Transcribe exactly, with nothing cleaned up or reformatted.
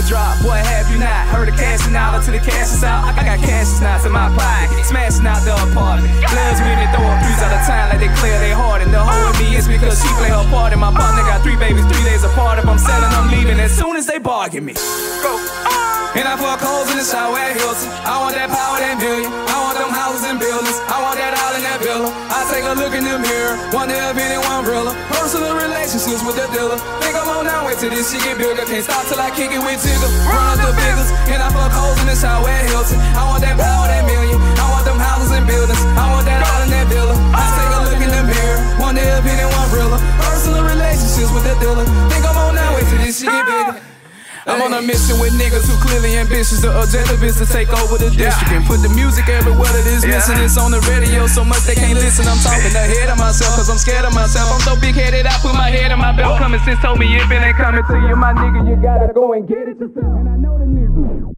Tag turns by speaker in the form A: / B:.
A: drop, boy, have you not heard of cashing out until the cash is out? I got cash knots in my pocket, smashing out the apartment. Loves me, they throw up threes out of time like they clear they heart. And the hoe with me is because she play her part. And my partner got three babies, three days apart. If I'm selling, I'm leaving as soon as they bargain me. Go. And I fuck hoes in the shower at Hilton. I want that power, that million. I want them houses and buildings. I want that all in that villa. I take a look in the mirror, wonder if anyone realer. Personal relationships with the dealer. Think I'm on now, wait till this shit get bigger. Can't stop till I kick it with Tigger. Run up the figures. And I fuck hoes in the shower at Hilton. I want that power, that million. I want them houses and buildings. I want that all in that villa. I take a look in the mirror, wonder if anyone realer. Personal relationships with the dealer. Think I'm on now, wait till this shit get bigger. I'm on a mission with niggas who clearly ambitious. The objective is to take over the district and put the music everywhere that is missing. It's on the radio so much they can't listen. I'm talking ahead of myself cause I'm scared of myself. I'm so big-headed I put my head in my belt. Common sense told me if it ain't coming to you, my nigga, you gotta go and get it yourself. And I know the nigga.